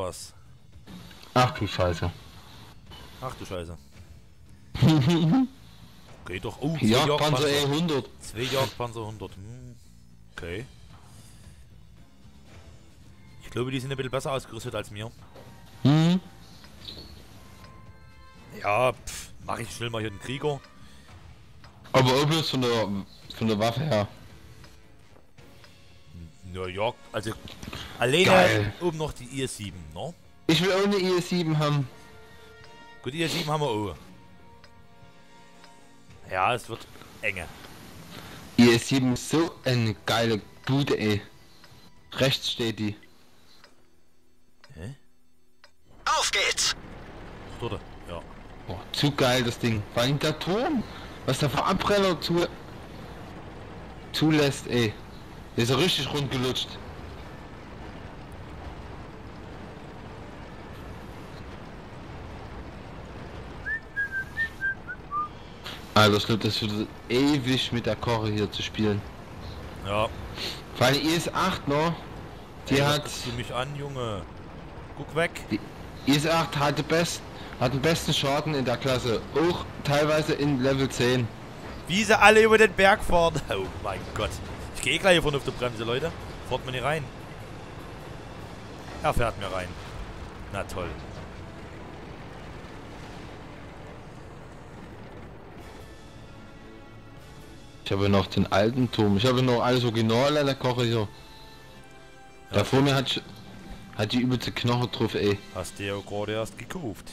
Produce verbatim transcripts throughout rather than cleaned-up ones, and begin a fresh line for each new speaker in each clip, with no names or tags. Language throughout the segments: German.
was?
Ach du Scheiße.
Ach du Scheiße. Okay, doch. Oh, zwei
Jagdpanzer E
Jagdpanzer.
hundert.
Zwei Jagdpanzer hundert. Hm. Okay. Ich glaube, die sind ein bisschen besser ausgerüstet als mir.
Hm.
Ja, pff, mach ich schnell mal hier den Krieger.
Aber auch bloß von der, von der Waffe her.
Ja, ja, also alleine
Geil.
oben noch die I S sieben, ne?
Ich will auch eine I S sieben haben.
Gut, I S sieben haben wir auch. Ja, es wird enge.
I S sieben ist so eine geile Bude, ey. Rechts steht die.
Hä?
Auf geht's!
Dort, ja.
Boah, zu geil das Ding. Vor allem der Turm. Was der für Abbrenner zu zulässt, ey. Der ist ja richtig rund gelutscht. Alter, ich glaube, das wird ewig mit der Koche hier zu spielen.
Ja.
Vor allem I S acht, ne? Die
Ey, was
hat...
guckst du mich an, Junge. Guck weg.
Die I S acht hat, den best, hat den besten Schaden in der Klasse. Auch teilweise in Level zehn.
Wie sie alle über den Berg fahren. Oh mein Gott. Ich gehe gleich hier vorne auf der Bremse, Leute. Fahrt mir nicht rein. Er fährt mir rein. Na toll.
Ich habe noch den alten Turm. Ich habe noch alles original an der Koche hier.
Ja,
Da vor mir hat, hat die übelste Knochen drauf, ey.
hast du ja gerade erst gekauft.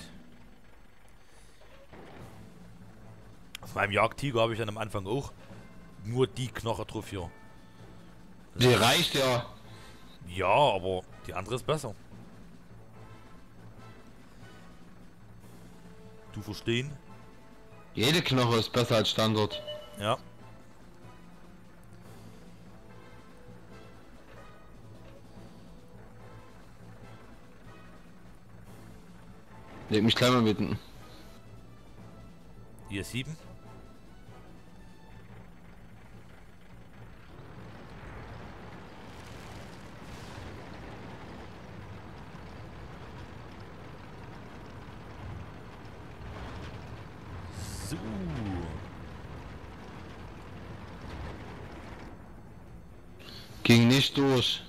Auf meinem Jagdtiger habe ich dann am Anfang auch nur die Knochen drauf hier.
Die reicht ja.
Ja, aber die andere ist besser. Du verstehen?
Jede Knoche ist besser als Standard.
Ja.
Leg mich gleich mal mitten.
I S sieben. So.
Ging nicht durch.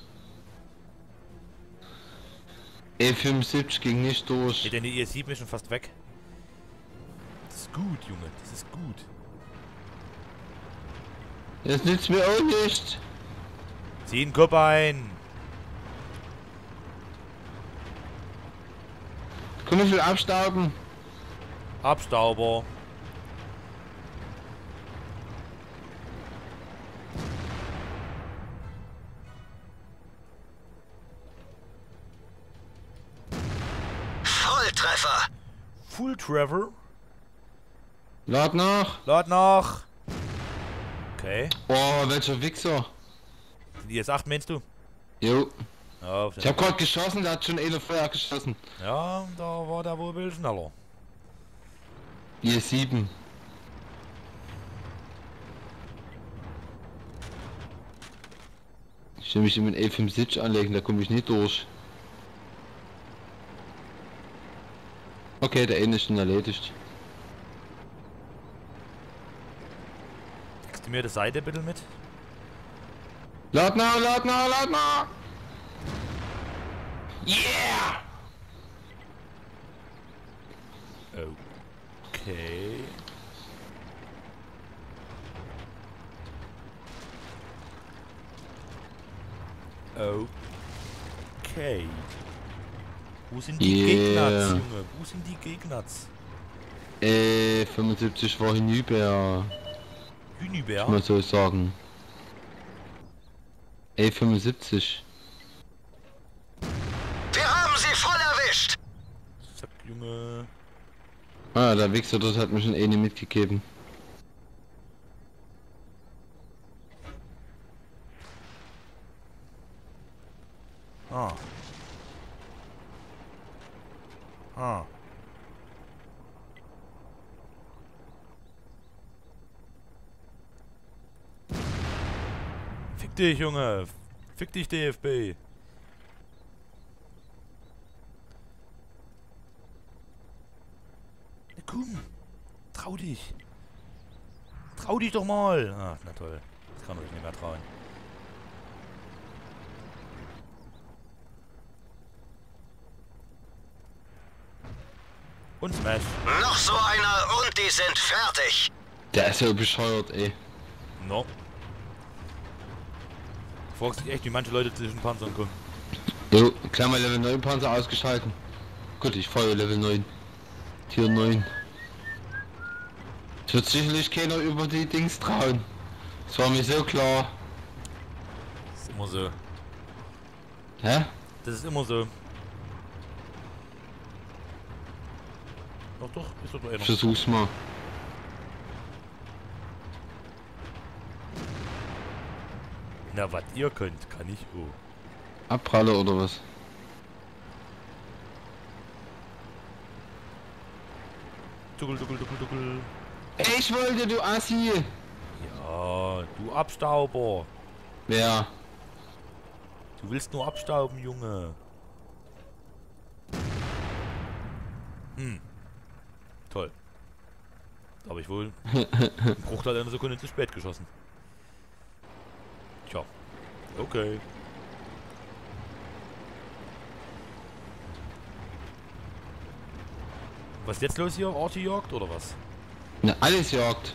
E fünfundsiebzig ging nicht durch.
Hey, deine I S sieben ist schon fast weg. Das ist gut, Junge. Das ist gut.
Das nützt mir auch nicht.
Zieh den Kopf ein.
Guck mal, wie viel abstauben.
Abstauber.
Volltreffer!
Full Trevor.
Lad nach.
Lad nach. Okay.
Oh, welcher Wichser.
Die I S acht meinst du?
Jo.
Ja, auf den
Ich hab grad geschossen, der hat schon eine Feuer geschossen.
ja, da war der wohl ein bisschen schneller.
I S sieben. Ich will mich mit E fünfundsiebzig anlegen, da komme ich nicht durch. Okay, der eine ist schon erledigt.
Gibst du mir die Seite bitte mit?
Lad nach, lad nach, lad nach! Yeah!
Okay. Okay. Wo sind die
Yeah.
Gegner, Junge? Wo sind die Gegner?
Äh, fünfundsiebzig war hinüber,
Hünibär?
kann man so sagen. E fünfundsiebzig.
Wir haben sie voll erwischt!
Zack, Junge.
Ah, der Wichser dort hat mir schon eine mitgegeben.
Ah. Ah. Fick dich, Junge. Fick dich, D F B. komm. Trau dich. Trau dich doch mal. Ach, na toll. Das kann ich nicht mehr trauen. Und Smash.
Noch so einer und die sind fertig.
Der ist ja bescheuert, ey.
No. Fragst dich echt, wie manche Leute zwischen Panzern kommen.
So, Klammer Level neun Panzer ausgeschalten. Gut, ich feuer Level neun. Tier neun. Es wird sicherlich keiner über die Dings trauen. Das war mir so klar.
Das ist immer so.
Hä?
Das ist immer so. Doch, doch, ist doch einer.
Versuch's mal.
Na, was ihr könnt, kann ich auch.
Abpralle oder was?
Duckel, duckel, duckel, duckel.
Ich wollte, du Assi!
Ja, du Abstauber.
Wer?
Du willst nur abstauben, Junge. Hm. Toll. Da habe ich wohl einen Bruchteil einer Sekunde zu spät geschossen. Tja. Okay. Was ist jetzt los hier? Orti-Jagd oder was?
Na, alles jagt.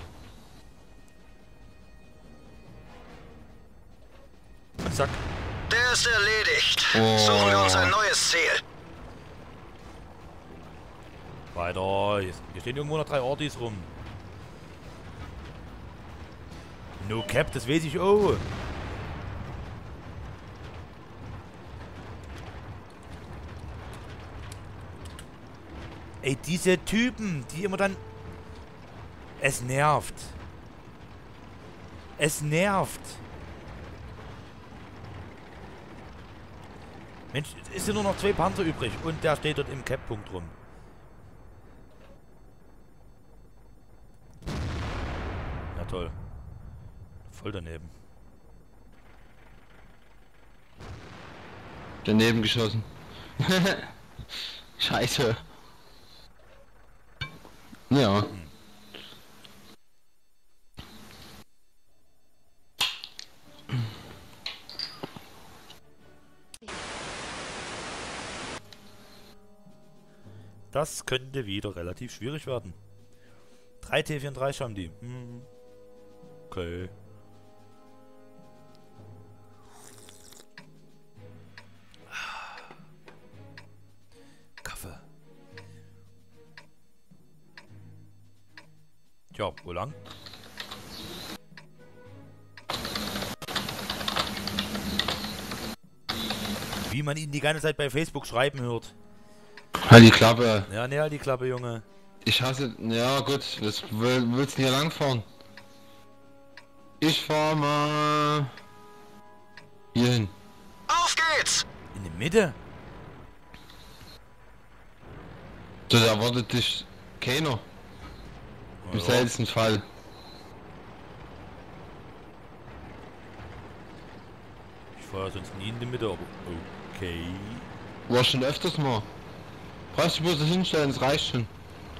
Und zack.
Der ist erledigt.
Oh.
Suchen wir uns ein neues Ziel.
Weiter. Hier, hier stehen irgendwo noch drei Ortis rum. No Cap, das weiß ich auch. Ey, diese Typen, die immer dann... Es nervt. Es nervt. Mensch, es sind nur noch zwei Panzer übrig und der steht dort im Cap-Punkt rum. Na toll. Voll daneben.
Daneben geschossen. Scheiße. Ja.
Hm. Das könnte wieder relativ schwierig werden. drei T vierunddreißig haben die. Hm. Okay. Kaffee. Tja, wo lang? Wie man ihn die ganze Zeit bei Facebook schreiben hört.
Halt die Klappe.
Ja, ne, halt die Klappe, Junge.
Ich hasse... Ja gut, das will, willst du hier lang fahren? Ich fahr mal... Hier hin.
Auf geht's!
In der Mitte?
So, da erwartet dich keiner. Im
Ja.
seltensten Fall.
Ich fahre sonst nie in die Mitte, aber okay.
War schon öfters mal. Brauchst du bloß das hinstellen, es reicht schon.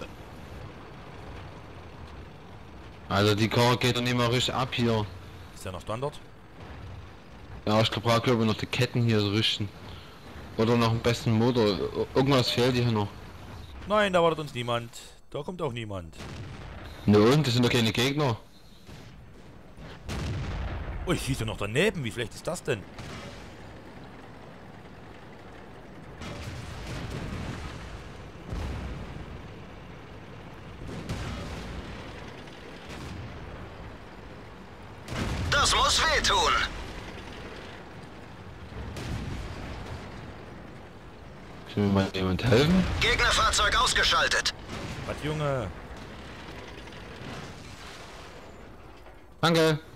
Also die Karre geht doch nicht mal richtig ab hier.
Ist ja noch Standard?
Ja, ich glaube, glaube noch die Ketten hier so richten. Oder noch einen besten Motor. Irgendwas fehlt hier noch.
Nein, da wartet uns niemand. Da kommt auch niemand.
Ne und? Das sind doch keine Gegner.
Oh, ich schieße noch daneben. Wie schlecht ist das denn?
Das muss wehtun.
Können mir mal jemand helfen?
Gegnerfahrzeug ausgeschaltet.
Was, Junge?
Danke.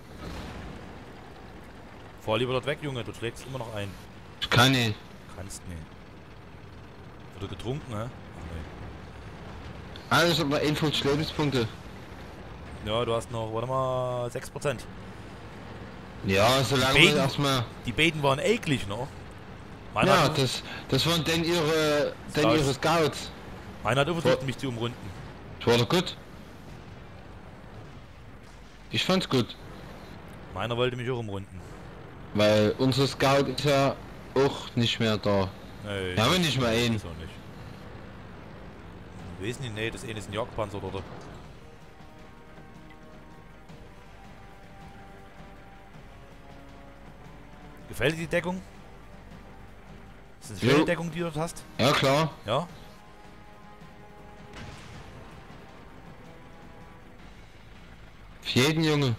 Fahr lieber dort weg, Junge. Du schlägst immer noch ein.
Ich kann nicht.
Kannst nicht. Wurde getrunken, hä? Ach,
Alles unter einundfünfzig Lebenspunkte.
nee. Ja, du hast noch, warte mal, sechs Prozent.
Ja, solange
Beten.
wir erstmal...
Die beiden waren eklig, ne? Meiner,
Ja,
hat,
das, das waren denn ihre, denn
Scouts.
ihre Scouts.
meiner hat versucht, mich zu umrunden.
Es war doch gut. Ich fand's gut.
Meiner wollte mich auch umrunden.
Weil unser Scout ist ja auch nicht mehr da.
Nee,
Wir haben ja nicht mal einen.
ist auch nicht. Wir wissen nicht, nee, das eine ist ein Jagdpanzer oder? Gefällt dir die Deckung? Ist das eine schöne
Jo.
Deckung, die du dort hast?
Ja klar.
Ja?
Für jeden Junge.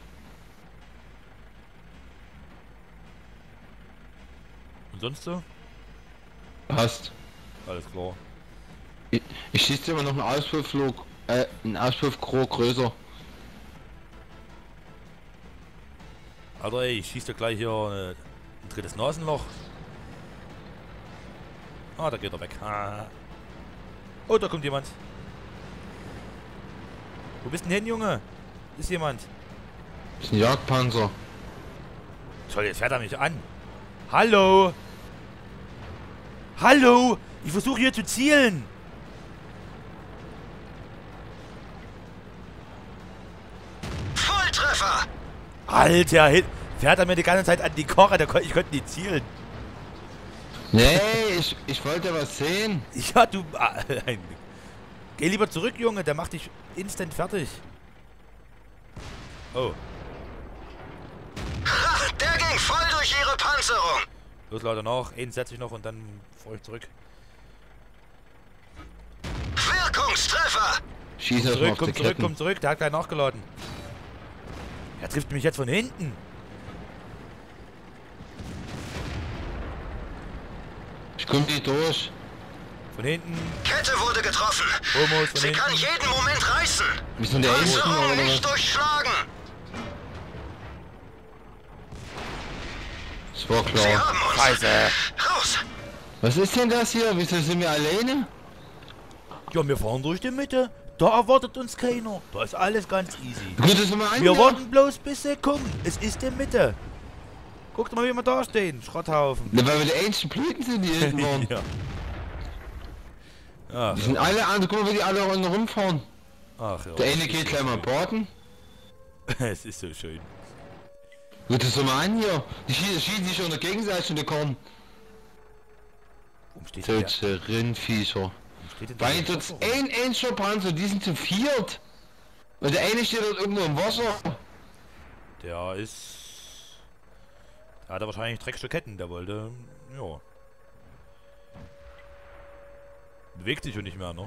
Und sonst so?
Passt.
Alles klar.
Ich, ich schieße immer noch einen Auspufflog, äh, einen Auspuffkroh größer.
Alter, ey, ich schieß dir gleich hier äh, ein drittes Nasenloch. Ah, da geht er weg. Ah. Oh, da kommt jemand. Wo bist denn hin, Junge? Ist jemand?
Das ist ein Jagdpanzer.
Toll, jetzt fährt er mich an. Hallo? Hallo? Ich versuche hier zu zielen.
Volltreffer!
Alter, hin- fährt er mir die ganze Zeit an die Koche, da kon ich konnte nicht zielen.
Nee, ich, ich wollte was sehen.
Ja, du... Ah, ein- Geh lieber zurück, Junge, der macht dich instant fertig. Oh,
Ha, der ging voll durch ihre Panzerung.
los Leute noch. Einen setze ich noch und dann fahre ich zurück.
Wirkungstreffer!
Schieß erst mal
Zurück,
auf die
komm zurück,
Ketten.
komm zurück, der hat gleich nachgeladen. Er trifft mich jetzt von hinten.
Ich komm die durch.
Von hinten.
Kette wurde getroffen.
Homos von
Sie kann
hinten.
jeden Moment reißen.
Wir sind der Ähnlichen
Panzerung
oder
nicht
was?
durchschlagen.
Das war
Sie
klar.
haben uns.
Scheiße.
Raus.
Was ist denn das hier? Wieso sind wir alleine?
Ja, wir fahren durch die Mitte. Da erwartet uns keiner. Da ist alles ganz easy.
Gut, das mal an.
Wir
hier.
warten bloß bis sie kommen. Es ist die Mitte. Guckt mal, wie wir da stehen. Schrotthaufen.
Na, weil wir die einzigen Blüten sind, die hinten waren.
Ja. Ach,
Die
ja.
sind alle an. Guck mal, wie die alle runter rumfahren.
Ach ja.
Der eine
es
geht
ist
gleich
so
mal
schön.
baden.
Es ist so schön.
Gut, das mal an hier. Die schießen, schießen sich unter Gegenseite in die Korn.
Warum steht denn der?
Solche Rindviecher.
Warum steht denn der
Weil
hier
dort
drauf, oder?
ein einziger Panzer, die sind zu viert. Und der eine steht dort irgendwo im Wasser.
Der ist... Der hatte wahrscheinlich Dreckstücketten. Der wollte... Ja. Bewegt sich schon nicht mehr, ne?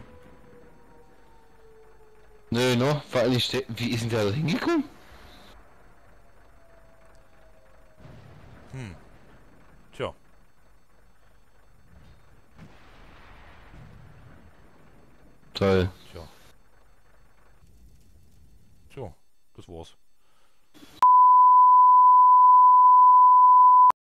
Nö, noch, weil ich ste- wie ist denn der da hingekommen?
Hm. Tja.
Toll.
Tja. Tja. Das war's.